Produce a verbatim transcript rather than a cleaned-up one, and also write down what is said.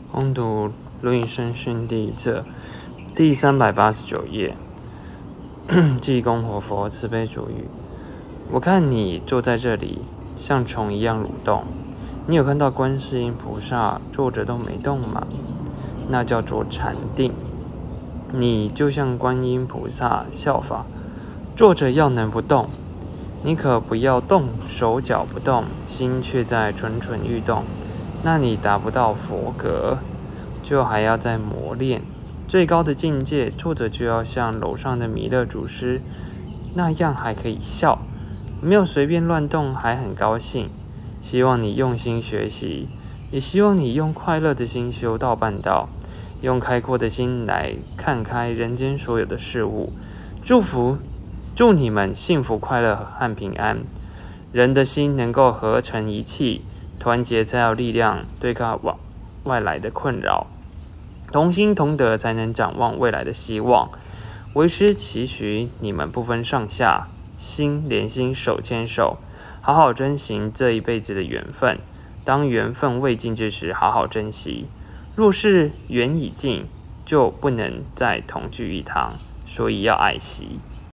攻读《论语圣训》第一册第三百八十九页。济公活佛慈悲主语：我看你坐在这里，像虫一样蠕动。你有看到观世音菩萨坐着都没动吗？那叫做禅定。你就像观音菩萨效法，坐着要能不动。你可不要动手脚不动，心却在蠢蠢欲动，那你达不到佛格，就还要再磨练。最高的境界，坐着就要像楼上的弥勒祖师那样，还可以笑，没有随便乱动，还很高兴。希望你用心学习，也希望你用快乐的心修道办道，用开阔的心来看开人间所有的事物。祝福祝你们幸福快乐和平安。人的心能够合成一气，团结才有力量对抗外来的困扰，同心同德才能展望未来的希望。为师期许你们不分上下，心连心，手牵手，好好珍惜这一辈子的缘分。当缘分未尽之时，好好珍惜；若是缘已尽，就不能再同聚一堂，所以要爱惜。